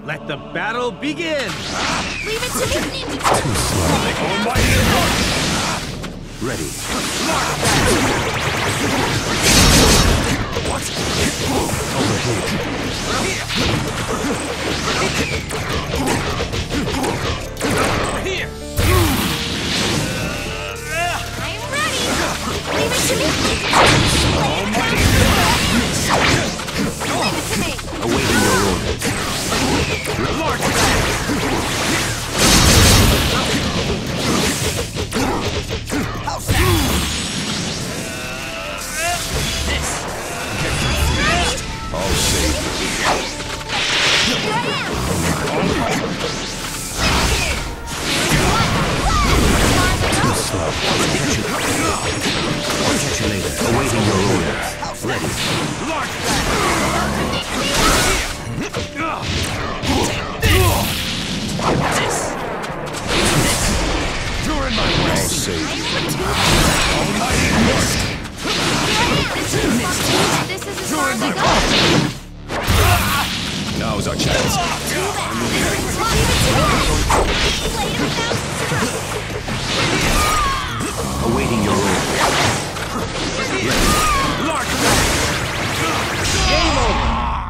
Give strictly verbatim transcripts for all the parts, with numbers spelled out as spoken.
Let the battle begin! Leave it to me! Too slow. Almighty Rush! Ready. What? Over here. Here! I'm ready! Leave it to me! Almighty Leave it to me! Awaiting your orders. Large back! How's that? This! I'll save you. Too slow. I'll catch you. I'll catch you later. Awaiting your orders. Ready. Large back! This! This! You're in my way! I'll save you. Almighty Rush! This is as far as I go! Now's our chance. Awaiting your orders. Large back! Game over!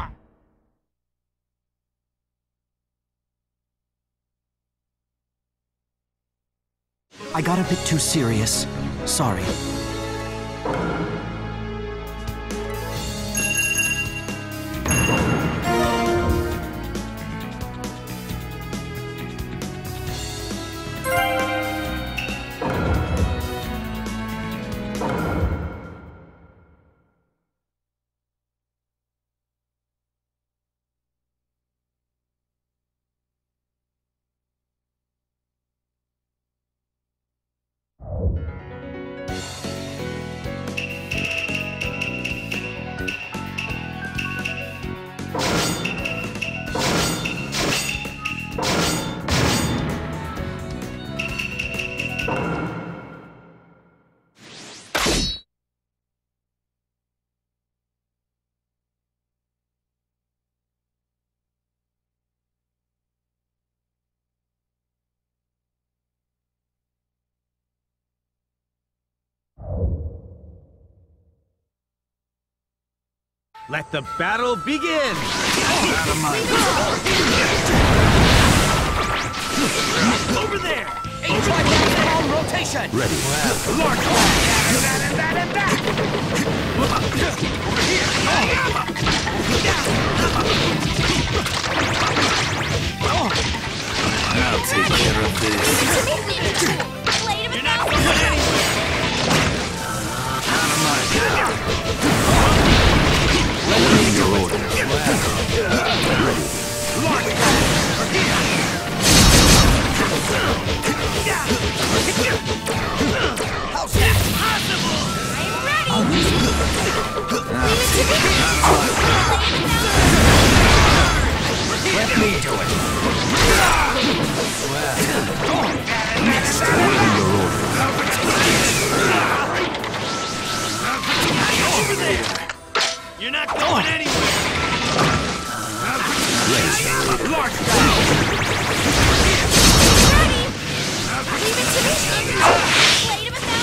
I got a bit too serious. Sorry. Let the battle begin! Out of my Over there! H Y on rotation! Ready. Large back! And that and that and that! Over here! I'll take care of this. You're not going anywhere! Out of my Awaiting your orders. Ready. Large back! How's that possible? I'm ready! Let me do it. Awaiting your orders. Over there! You're not going anywhere! Ready. Large back! Leave it to me! Play to a thousand!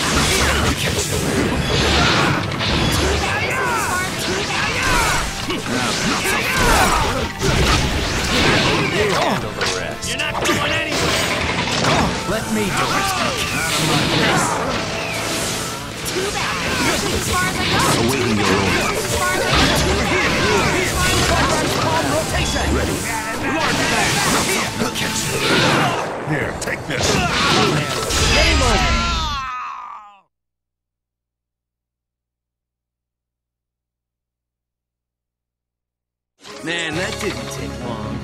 Too bad this is as far as too bad! Handle the rest. You're not going anywhere! Let me do it. Too bad! This is as far as I go! Awaiting your orders. This is as far as I go! Too bad! Palm rotation! Ready. Large back! Here, take this. Game over! Man, that didn't take long.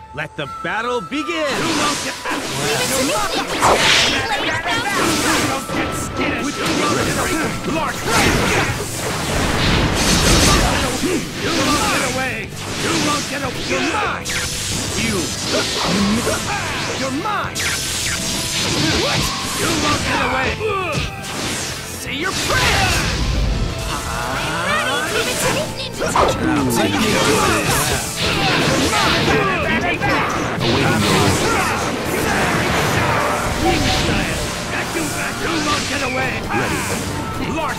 Let the battle begin! You won't get Leave it to me! Lay it down! You won't get skittish! With your Lord! You won't get away! You won't get away! You're mine! You! You're mine! What? You won't get away! Say your prayers! Leave it to me! Ninja Turtle! Let me do this. Awaiting your orders. You won't get away! Ready. Lord!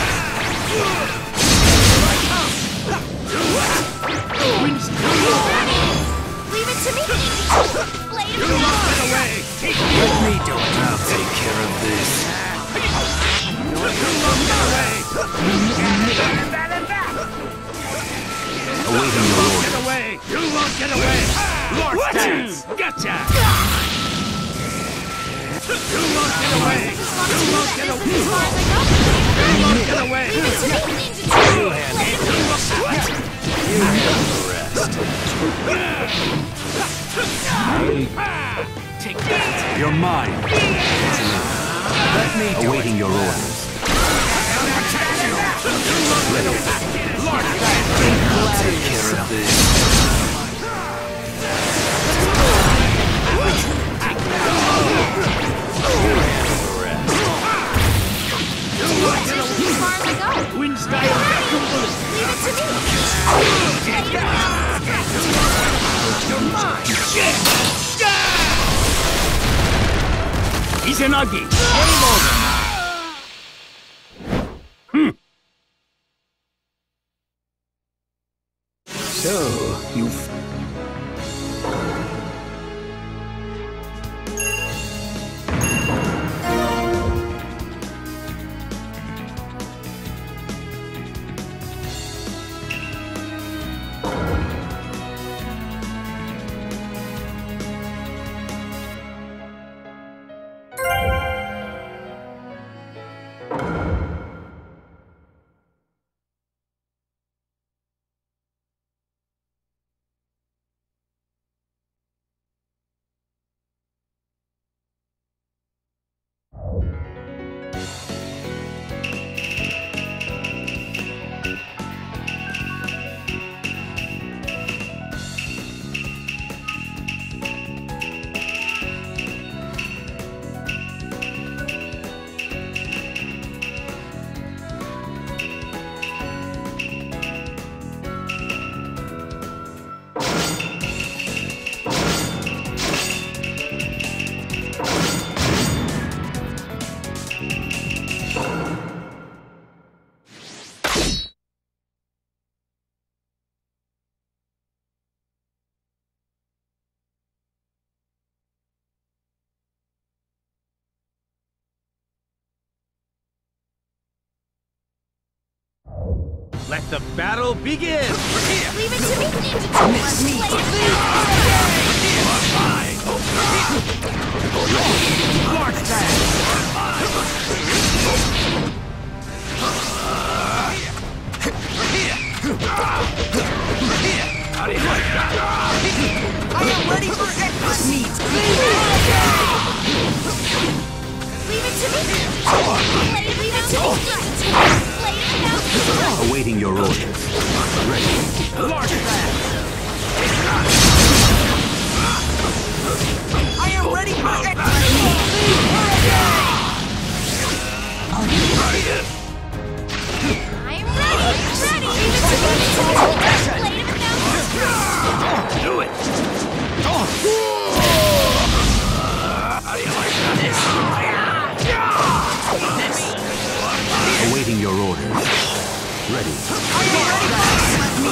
Leave it to me! Lay it You won't down! get away! Let me do it. I'll take care of this. You won't get away! Awaiting your orders. Get away! You won't get away! Lord dance! Gotcha! You won't get away! You won't get away! As far as I go! You won't get away! Leave it to me! Ninja Turtle! Lay it Take that! You're mine. Let me do Awaiting your orders. Ready. Lord I'll take care of this. As far as I go! Wind style! Leave it to me! Lay it down! You're mine! Izanagi! Game over! So, you've... Let the battle begin! Leave it to me! Ninja Turtle! Lay it down! Lord I am ready for Xmas meat! Leave it to me! Lay it leave it to me! Lay it down! Awaiting your orders. Ready. Lord I am ready for Xmas meat! I'm ready! Ready! Leave it to me! Lay it down! Do it! How do you like Awaiting your orders. Ready. I am ready for Xmas meat!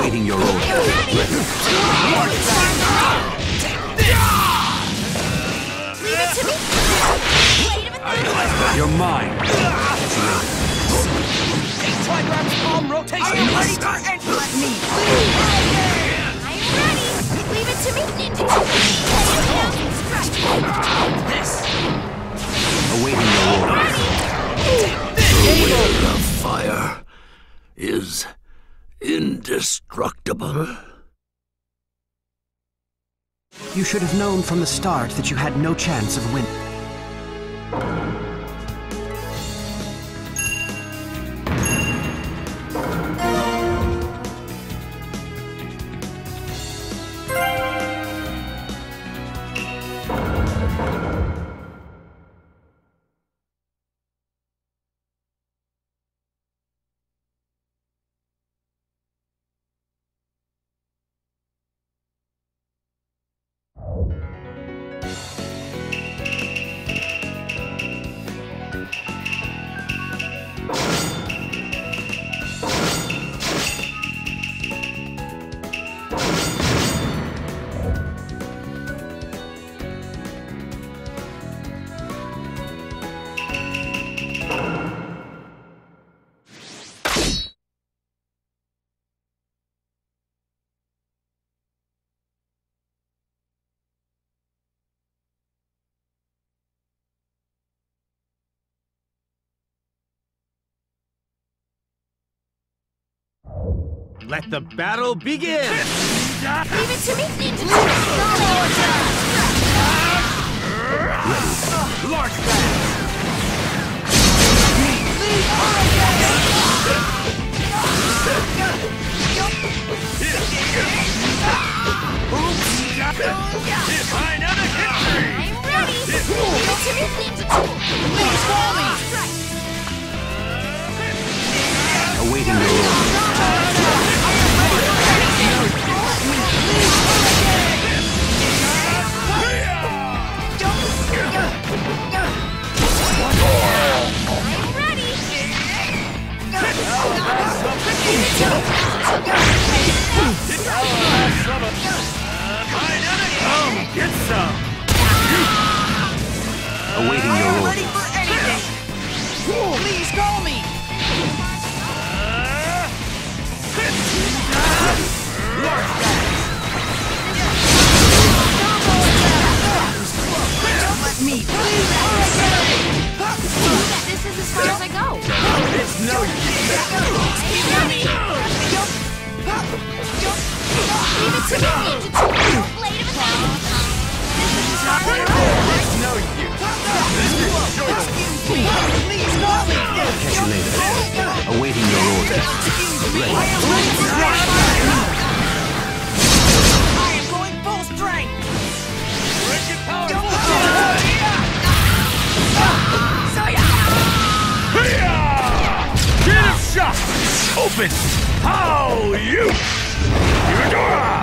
awaiting your orders. Leave it to me! Blade of a thousand! You're mine. Trigraph palm rotation ready for entry. Let me. I'm ready! Leave it to me! Ninja! Blade of a thousand strike! This. Awaiting your orders. The will of fire is indestructible. You should have known from the start that you had no chance of winning. Let the battle begin! Leave it to me! Ninja! Large bang! Another victory! I'm ready! Leave it to me! Ninja! Please call me! Awaiting your orders. Come, get some! Awaiting your orders. Ready for anything. Please call me. Don't let me. This is as far as I go. It's no use! Leave it to me! Ninja! Blade of a thousand! This is as far as I go. It's no use! This is short! Please call me. Catch you later. Awaiting your orders. Ready. I am going full strength. Wicked power! Get him shot! Open! How you! Eudora!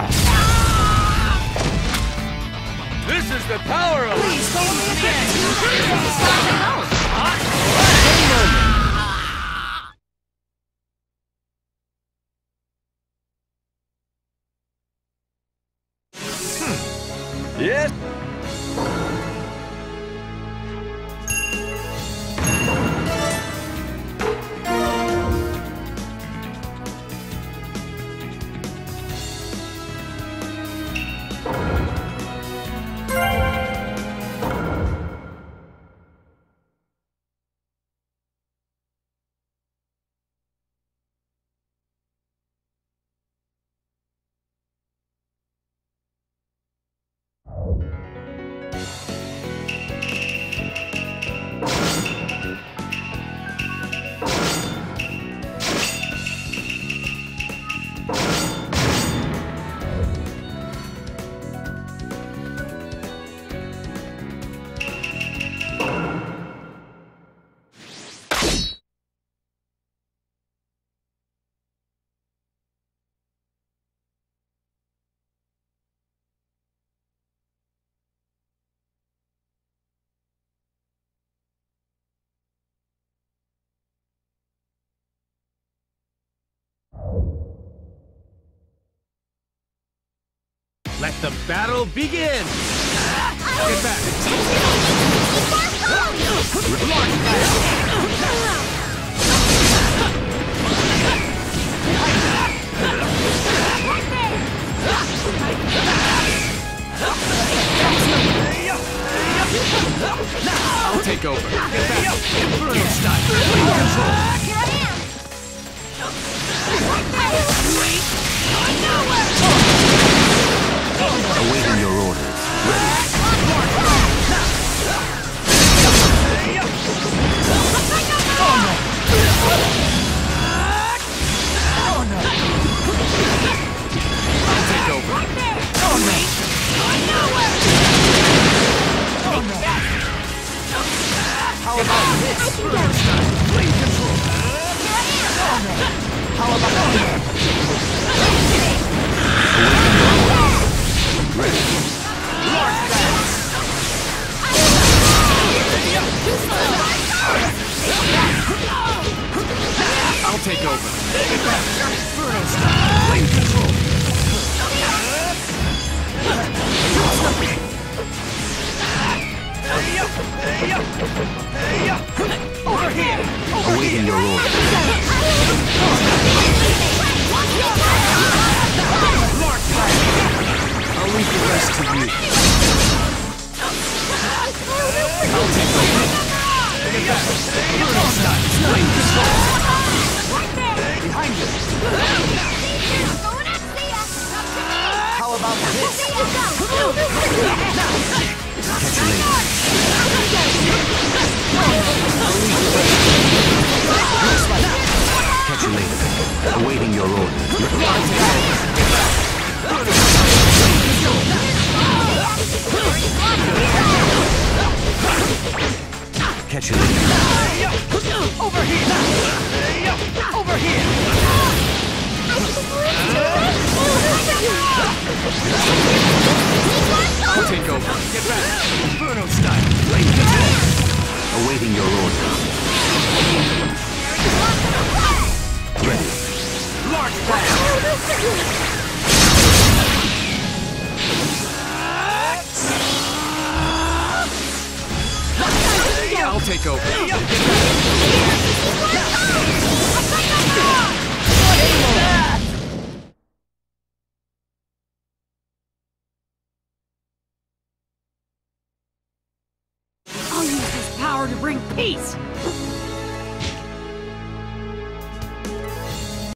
This is the power of... Please call me again. This is as far as I go. Yes? Let the battle begin! Get back! I'll take over. Get back! Inferno style! Control! Here I am! Awaiting your orders. I'll take over. How about this? Inferno style! Flame control! How about this? Ready. I'll take over. Get back! Inferno style! Flame control! Over here! Over Awaiting your orders. I'll leave the rest to you. I'll take over. Get back! Inferno style! Flame control! Behind you. How about this? Catch you later. Catch you later. Awaiting your orders. Catch you later. Over here! Over here! I'll take over. Get back! Inferno style! Flame control! Awaiting your orders.